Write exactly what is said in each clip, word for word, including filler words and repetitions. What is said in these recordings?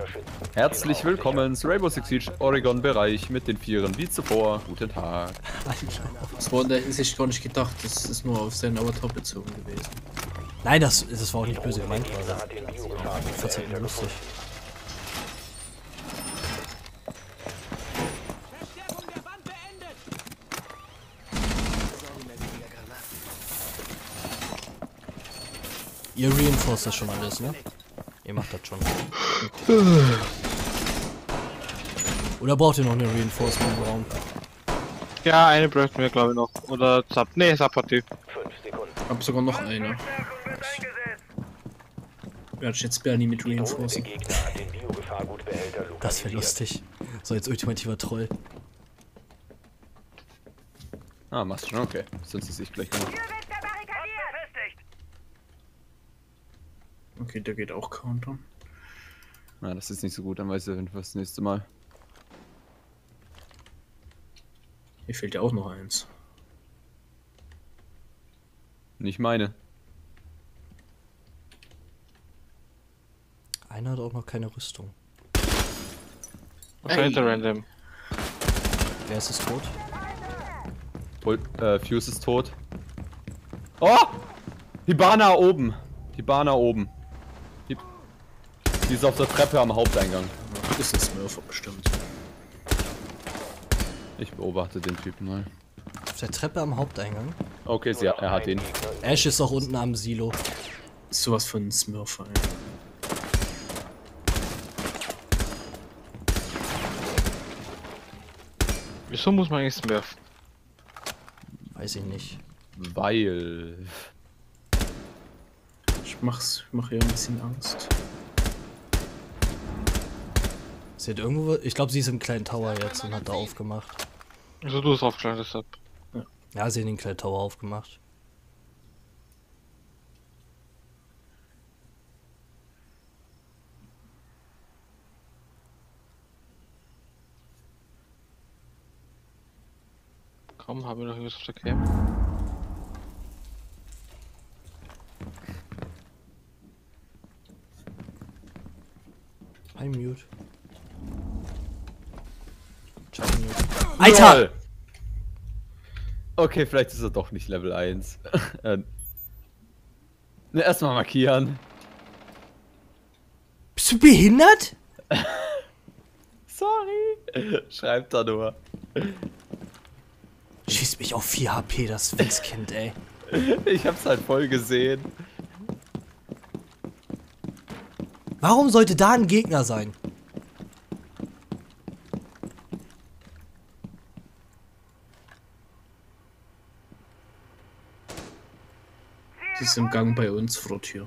Herzlich willkommen zu Rainbow Six Siege Oregon Bereich mit den Vieren wie zuvor. Guten Tag. Das war in der Hinsicht gar nicht gedacht, das ist nur auf seinen Avatar bezogen gewesen. Nein, das, das war auch nicht böse gemeint, also. Ich fand's halt nur lustig. Ihr reinforced das schon alles, ne? Ihr macht das schon. Oder braucht ihr noch eine Reinforcement im Raum? Ja, eine bräuchten wir glaube ich noch. Oder Zap. Ne, Zap hat die. Ich hab sogar noch eine. Werde ich jetzt Bernie mit reinforcen. Das wäre lustig. So als ultimativer Troll. Ah, machst du schon, okay. Sonst ist ich gleich gemacht. Okay, der geht auch Counter. Na, das ist nicht so gut, dann weiß ich jedenfalls das nächste Mal. Hier fehlt ja auch noch eins. Nicht meine. Einer hat auch noch keine Rüstung. Wahrscheinlich der Random. Wer ist es tot? Pol äh, Fuse ist tot. Oh! Hibana oben. Hibana oben. Die, die ist auf der Treppe am Haupteingang. Das ist ein Smurfer bestimmt. Ich beobachte den Typen mal. Auf der Treppe am Haupteingang? Okay, sie, er hat ihn. Ash ist auch unten am Silo. Ist sowas von ein Smurfer, ey. Wieso muss man eigentlich Smurf? Weiß ich nicht. Weil... Ich mach's, ich mach ihr ein bisschen Angst. Sie hat irgendwo... Ich glaube, sie ist im kleinen Tower jetzt und hat da aufgemacht. Also du hast aufgeschlagen, deshalb. Ja, sie hat den kleinen Tower aufgemacht. Komm, haben wir noch irgendwas auf der Cam? Ein Mute. Ciao, Mute. Alter! LOL. Okay, vielleicht ist er doch nicht Level eins. äh, ne, erstmal markieren. Bist du behindert? Sorry. Schreibt er nur. Schießt mich auf vier H P, das Wichskind, ey. Ich hab's halt voll gesehen. Warum sollte da ein Gegner sein? Sie ist im Gang bei uns vor der Tür.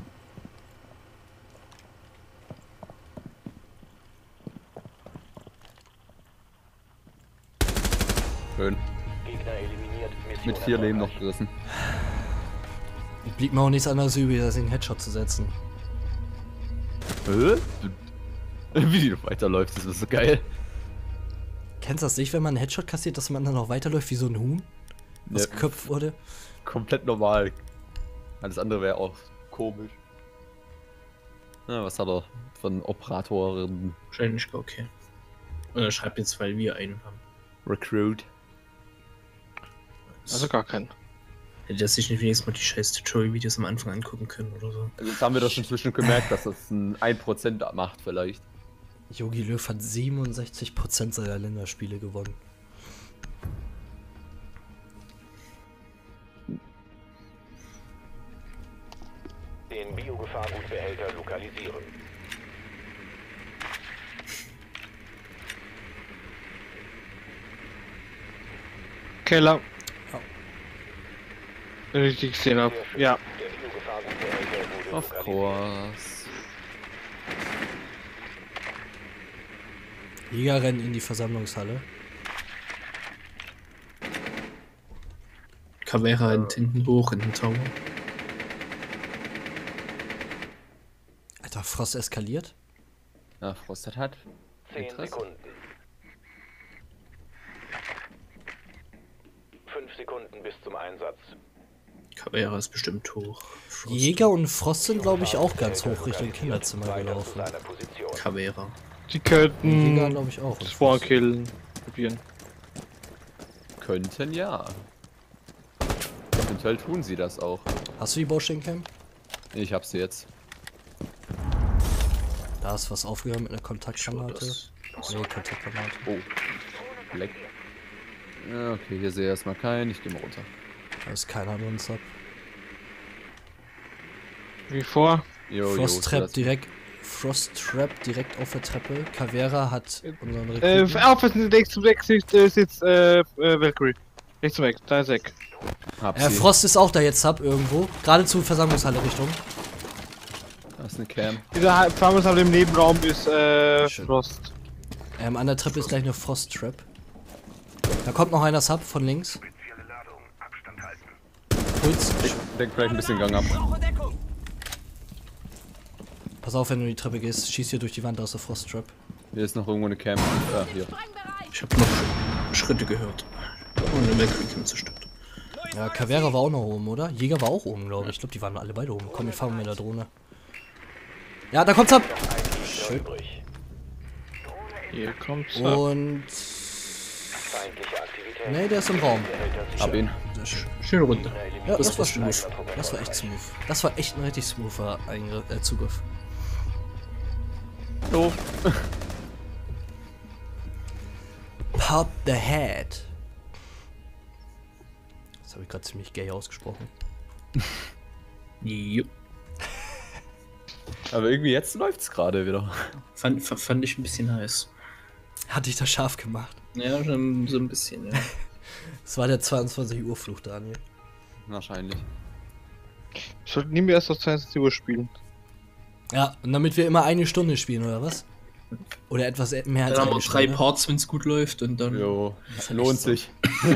Schön. Mit vier Leben noch gerissen. Blieb mir auch nichts anderes übrig, als den Headshot zu setzen. Hä? Wie du weiterläufst, das ist so geil. Kennst du das nicht, wenn man einen Headshot kassiert, dass man dann noch weiterläuft wie so ein Huhn? Was Ja. geköpft wurde? Komplett normal. Alles andere wäre auch komisch. Na, was hat er von Operatoren? Wahrscheinlich okay. Und er schreibt jetzt, weil wir einen haben. Recruit. Also gar keinen. Hätte er sich nicht wenigstens mal die scheiß Tutorial-Videos am Anfang angucken können oder so. Also jetzt haben wir doch schon zwischen gemerkt, dass das ein ein Prozent macht vielleicht. Jogi Löw hat siebenundsechzig Prozent seiner Länderspiele gewonnen. Den Biogefahrgutbehälter lokalisieren. Keller. Ja. Wenn ich die gesehen habe. Ja. Der Biogefahrgutbehälter wurde Of lokalisiert. course. Jäger rennen in die Versammlungshalle. Caveira rennt hinten hoch in den Tower. Alter, Frost eskaliert. Ja, Frosted hat Zehn Interesse. Sekunden. Fünf Sekunden bis zum Einsatz. Caveira ist bestimmt hoch. Frost. Jäger und Frost sind, glaube ich, auch ganz hoch Richtung Kinderzimmer gelaufen. Seiner Position. Caveira. Die Jäger, könnten glaube ich, auch. und Spawn Frost. killen. Probieren. Könnten ja. Eventuell tun sie das auch. Hast du die Baustencam? Ich hab sie jetzt. Da ist was aufgehört mit einer Kontaktgranate. Das- Nee, Kontaktgranate. Oh. Black. Ja, okay, hier sehe ich erstmal keinen. Ich gehe mal runter. Da ist keiner drin, Sub. Wie vor. Jo, Frost jo, Trap das- direkt. Frost Trap direkt auf der Treppe. Caveira hat unseren Äh, Rekruten. aufpassen, rechts zum Weg sitzt, äh, sitzt äh, äh, Valkyrie. Rechts zum Weg, da ist Eck. Hab Äh, sie. Frost ist auch da jetzt, Sub, irgendwo. Gerade zur Versammlungshalle Richtung. Da ist eine Cam. Dieser Farmers im Nebenraum ist äh, Schön. Frost. Ähm, an der Treppe ist gleich eine Frost Trap. Da kommt noch einer Sub von links. Puls. Denk vielleicht ein bisschen Gang ab. Pass auf, wenn du in die Treppe gehst. Schieß hier durch die Wand aus der Frost Trap. Hier ist noch irgendwo eine Cam. Ah, hier. Ich habe noch Sch- Schritte gehört. Und eine Valkyrie zerstört. Ja, Caveira war auch noch oben, oder? Jäger war auch oben, glaube ich. Ich glaube, die waren alle beide oben. Komm, wir fahren mit der Drohne. Ja, da kommt's ab. Schön. Übrig. Hier kommt's. ab. Und... Feindliche Aktivität. Ne, der ist im Raum. Hab ihn. Sehr schön. Schöne Runde. Ja, das, Das war war smooth. Das war echt smooth. Das war echt ein richtig smoother Eingriff, äh, Zugriff. Doof. Pop the head. Das habe ich gerade ziemlich gay ausgesprochen. Jupp. Aber irgendwie jetzt läuft's gerade wieder. Fand, f- fand ich ein bisschen nice. Hat dich da scharf gemacht. Ja, schon so ein bisschen, ja. Das war der zweiundzwanzig Uhr Fluch, Daniel. Wahrscheinlich. Sollten nie mehr erst auf zweiundzwanzig Uhr spielen. Ja, und damit wir immer eine Stunde spielen, oder was? Oder etwas e- mehr als Dann haben eine wir drei Stunde. Parts, wenn es gut läuft und dann. Jo, Das ist lohnt echt so. sich.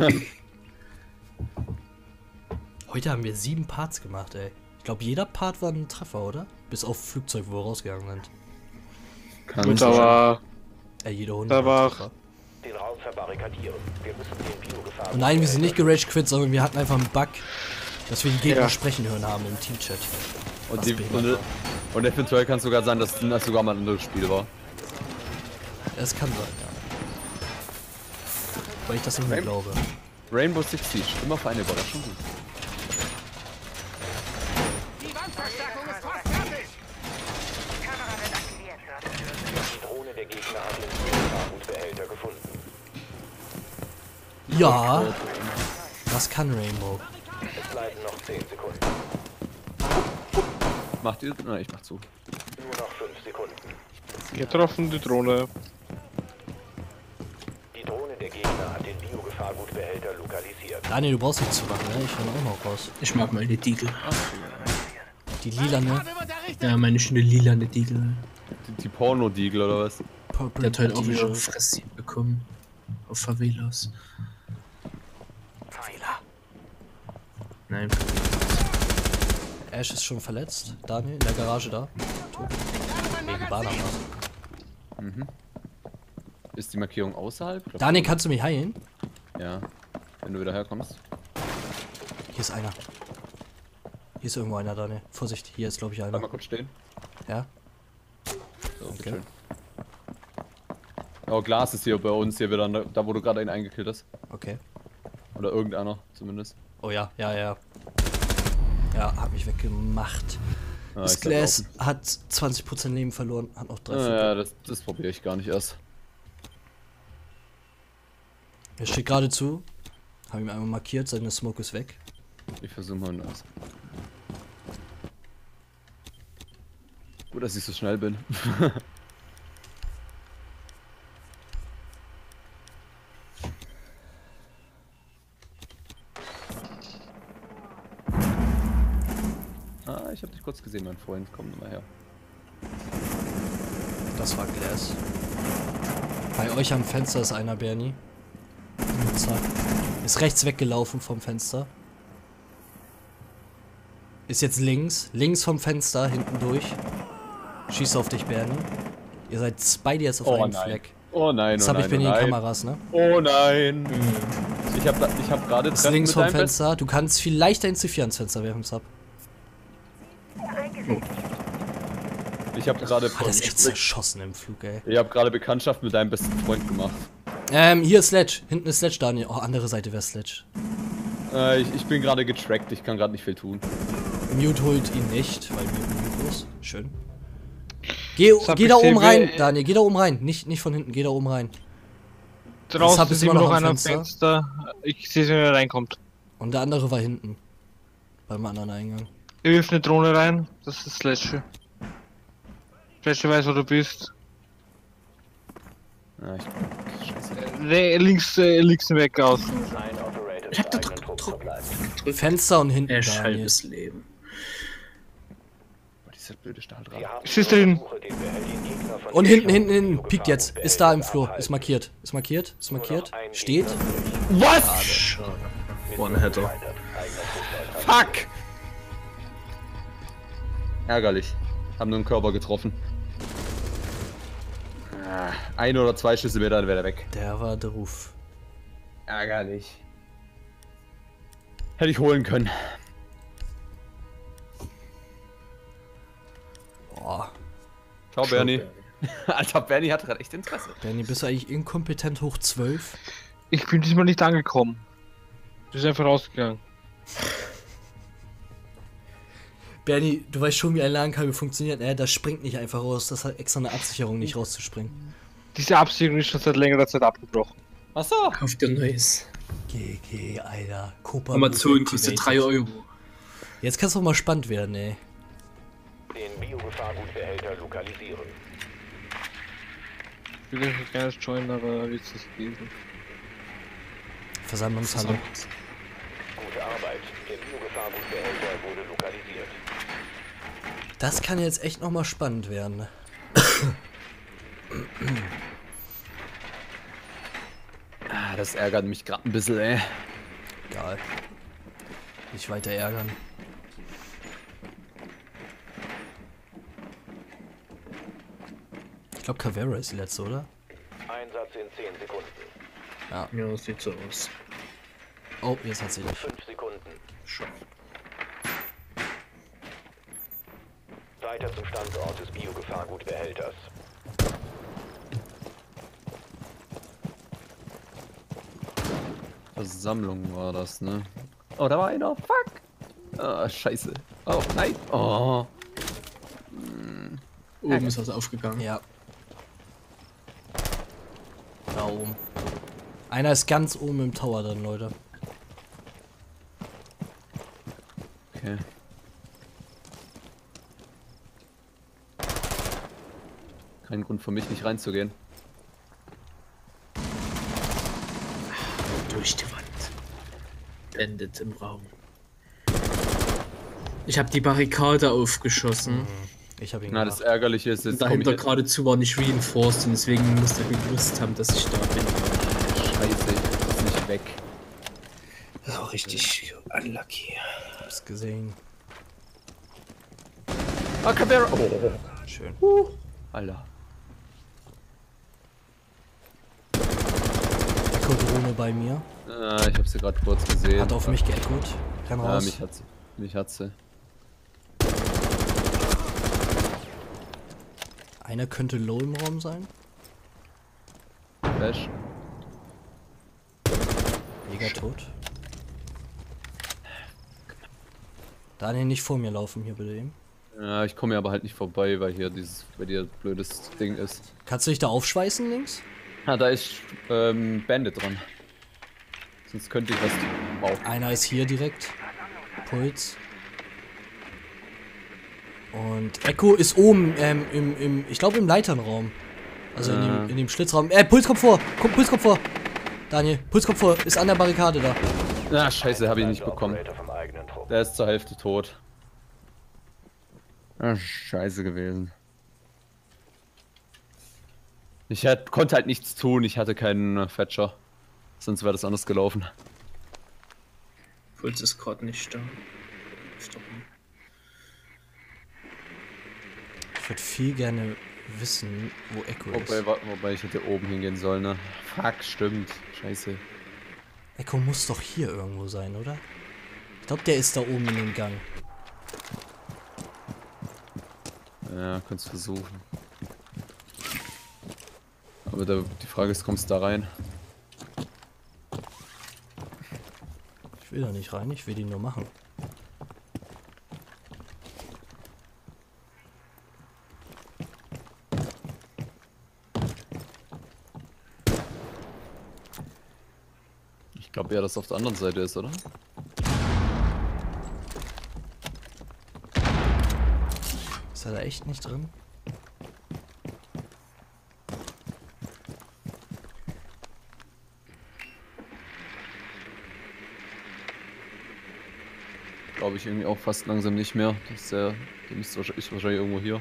Heute haben wir sieben Parts gemacht, ey. Ich glaube, jeder Part war ein Treffer, oder? Bis auf Flugzeug, wo wir rausgegangen sind. Kann Gut, sein. aber Äh, jeder Hund. Da war ein war- Treffer. Den Raum verbarrikadieren. Wir müssen den Biogefahr. Und nein, wir sind nicht gerage quit, sondern wir hatten einfach einen Bug, dass wir die Gegner Ja. sprechen hören haben im Teamchat. Und, Was die, behindert und, war. und eventuell kann es sogar sein, dass das sogar mal ein anderes Spiel war. Es kann sein, ja. Weil ich das nicht mehr Rain- glaube. Rainbow Six Siege, immer für eine Überraschung gut. Die Drohne der Gegner hat den Biogefahrgutbehälter gefunden. Ja, was kann Rainbow? Es bleiben noch zehn Sekunden. Macht ihr? Na, ich mach zu. Nur noch fünf Sekunden. getroffen, die Drohne. Die Drohne der Gegner hat den Biogefahrgutbehälter lokalisiert. Daniel, du brauchst nicht zu machen, ne? Ich bin auch noch raus. Ich mag mal die Diegel. Die lila, ne? Ja, meine schöne lilane Diegel. Die, die Porno-Diegel oder was? Purple Der hat heute auch Deal. wieder Fresse bekommen. Auf Favelas. Favela. Nein. Ash ist schon verletzt. Daniel, in der Garage da. Tot. Wegen Banner. Ist die Markierung außerhalb? Glaub- Daniel, kannst du mich heilen? Ja. Wenn du wieder herkommst. Hier ist einer. Hier ist irgendwo einer, Daniel. Vorsicht, hier ist glaube ich Bleib mal einer. kurz stehen. Ja? So, Okay. schön. Oh, Glas ist hier bei uns hier wieder, da wo du gerade einen eingekillt hast. Okay. Oder irgendeiner zumindest. Oh ja, ja, ja. Ja, hat mich weggemacht. Ah, Das ich sag Glass auch. hat zwanzig Prozent Leben verloren, hat noch drei Ah, Viertel. ja, das, das probiere ich gar nicht erst. Er steht gerade zu. Habe ihm einmal markiert, seine Smoke ist weg. Ich versuche mal das. Gut, dass ich so schnell bin. Ah, ich habe dich kurz gesehen, mein Freund. Komm mal her. Das war Glass. Bei euch am Fenster ist einer, Bernie. Nutzer. Ist rechts weggelaufen vom Fenster. Ist jetzt links. Links vom Fenster, hinten durch. Schießt auf dich, Bernie. Ihr seid beide jetzt auf Oh einem nein. Fleck. Oh nein, Jetzt oh habe ich nein, bin oh in den nein. Kameras, ne? Oh nein. Ich Ich hab, da- ich hab gerade Ist Treffen links mit vom deinem Best- Fenster. Du kannst vielleicht ein C vier ans Fenster werfen, Sub. Ich habe gerade Ah, das ist echt zerschossen im Flug, ey. Ich habe gerade Bekanntschaft mit deinem besten Freund gemacht. Ähm, hier ist Sledge. Hinten ist Sledge, Daniel. Oh, andere Seite wäre Sledge. Äh, ich, ich bin gerade getrackt, ich kann gerade nicht viel tun. Mute holt ihn nicht, weil Mute Mute ist. Schön. Geh, Sub, geh ich da seh, oben rein, wer- Daniel. Geh da oben rein. Nicht, nicht von hinten, geh da oben rein. Draußen Sub ist ist immer immer noch noch am einer am Fenster. Fenster. Ich sehe, wenn er reinkommt. Und der andere war hinten. Beim anderen Eingang. Er wirft eine Drohne rein. Das ist Sledge. Sledge weiß, wo du bist. Ja, ich, scheiße. Äh, links, äh, links weg aus. Ein Operator Ich hab des da eigenen Trupps Druck. verbleibt. Fenster und hinten, Er Daniel. halbes Leben. Boah, dieser blöde Stahldraht. Sie haben Es ist die drin. Suche den behelligen Gegner von Und der hinten, Show hinten, hinten. Biogefahr Piekt jetzt. und Ist da im Behälter Flur. Ist abhalten. markiert. Ist markiert. Ist Nur noch markiert. ein Steht. Gegner übrig. Was? Schade. Mission One-Hitter. gescheitert. Eigener Trupp neutral. Fuck! Ärgerlich. Haben nur einen Körper getroffen. Ah, ein oder zwei Schüsse mehr, dann wäre er weg. Der war der Ruf. Ärgerlich. Hätte ich holen können. Boah. Ciao, Bernie. Alter, Bernie hat gerade echt Interesse. Bernie, bist du eigentlich inkompetent hoch zwölf? Ich bin diesmal nicht angekommen. Du bist einfach rausgegangen. Bernie, du weißt schon, wie ein LAN-Kabel funktioniert. Äh, das springt nicht einfach raus. Das hat extra eine Absicherung, nicht rauszuspringen. Diese Absicherung ist schon seit längerer Zeit abgebrochen. Achso. Kauf dir neues. G G, Alter. Copa Amazon Move kostet activated. drei Euro. Jetzt kann es doch mal spannend werden, ey. Den Biogefahrgutbehälter lokalisieren. Ich will nicht gerne joinen, aber wie ist das gewesen? Versammlungshalle. Gute Arbeit. Der Biogefahrgutbehälter wurde lokalisiert. Das kann jetzt echt noch mal spannend werden. Ah, das ärgert mich gerade ein bisschen, ey. Egal. Nicht weiter ärgern. Ich glaube, Caveira ist die letzte, oder? Einsatz in zehn Sekunden. Ja. Ja, das sieht so aus. Oh, jetzt hat sie dich. fünf Sekunden. Schon. Weiter zum Standort des Biogefahrgutbehälters. Versammlung war das, ne? Oh, da war einer. Fuck. Ah, scheiße. Oh, nein. Oh. Oben ist was aufgegangen. Ja. Da oben. Einer ist ganz oben im Tower dann, Leute. Okay. Kein Grund für mich, nicht reinzugehen. Durch die Wand. Blendet im Raum. Ich habe die Barrikade aufgeschossen. Ich habe ihn Na, das gemacht. Ärgerliche ist, jetzt Und komm ich dahinter jetzt. geradezu war nicht reinforced und deswegen muss er gewusst haben, dass ich da bin. Scheiße, ich ist nicht weg. Das war richtig unlucky. Hab's gesehen. Ah, Caveira. Oh, Schön. Alter. Echo-Drohne bei mir. Ah, ich hab sie gerade kurz gesehen. Hat auf mich geechoed. Renn Ja, raus. mich hat sie. Mich hat sie. Einer könnte low im Raum sein. Flash. Jäger tot. Daniel, nicht vor mir laufen hier bitte eben. Ja, ich komme hier aber halt nicht vorbei, weil hier dieses, weil hier blödes Ding ist. Kannst du dich da aufschweißen links? Ah, da ist ähm, Bandit dran. Sonst könnte ich was. Wow. Einer ist hier direkt. Puls. Und Echo ist oben ähm, im, im, ich glaube im Leiternraum. Also in, Ja. dem, in dem Schlitzraum. Äh, Puls kommt vor! Komm, Puls kommt vor! Daniel, Puls kommt vor, ist an der Barrikade da. Ah, scheiße, habe ich nicht Also bekommen. Operator vom eigenen Trupp. Der ist zur Hälfte tot. Ah, scheiße gewesen. Ich hätt, konnte halt nichts tun, ich hatte keinen äh, Fetcher. Sonst wäre das anders gelaufen. Puls ist gerade nicht da. Stoppen. Ich würde viel gerne wissen, wo Echo Wobei, ist. wa- wobei ich hätte oben hingehen sollen, ne? Fuck, stimmt. Scheiße. Echo muss doch hier irgendwo sein, oder? Ich glaube, der ist da oben in dem Gang. Ja, kannst versuchen. Aber da, die Frage ist, kommst du da rein? Ich will da nicht rein, ich will ihn nur machen. Ich glaube eher, dass es auf der anderen Seite ist, oder? Ist er da echt nicht drin? Glaube ich irgendwie auch fast langsam nicht mehr. Das ist der, der ist wahrscheinlich, ist wahrscheinlich irgendwo hier.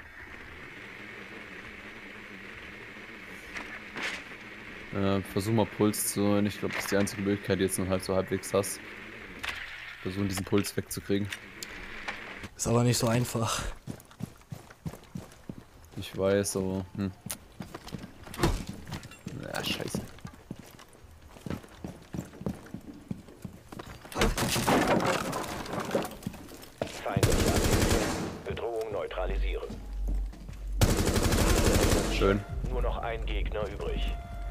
Äh, versuch mal Puls zu hören. Ich glaube, das ist die einzige Möglichkeit, die jetzt noch halt so halbwegs hast. Versuchen diesen Puls wegzukriegen. Ist aber nicht so einfach. Ich weiß, aber hm. Ja, scheiße. Feindliche Aktivität. Bedrohung neutralisieren. Schön. Nur noch ein Gegner übrig.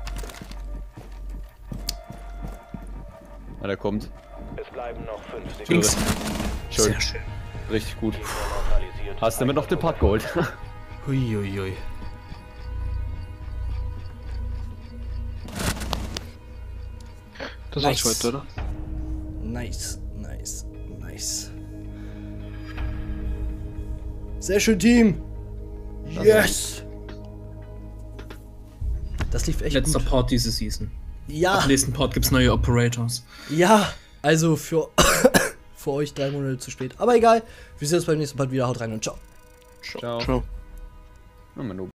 Ah, der kommt. Es bleiben noch fünf Sekunden. Links. Schön. Sehr schön. Richtig gut. Gegner neutralisiert. Hast du damit noch den Part geholt? Huiuiui. Das Nice. war's heute, oder? Nice, nice, nice. Sehr schön, Team. Yes. Das lief echt Letzter gut. Part diese Season. Ja, Im nächsten Part gibt's neue Operators. ja. Also für, für euch drei Monate zu spät. Aber egal. Wir sehen uns beim nächsten Part wieder. Haut rein und ciao. Ciao. Ciao. Na, Manu.